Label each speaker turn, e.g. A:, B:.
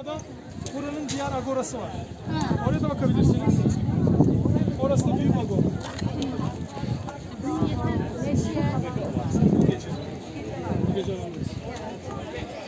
A: aşağıda buranın diğer agorası var. Oraya da bakabilirsiniz. Orası da büyük agora. Gece var.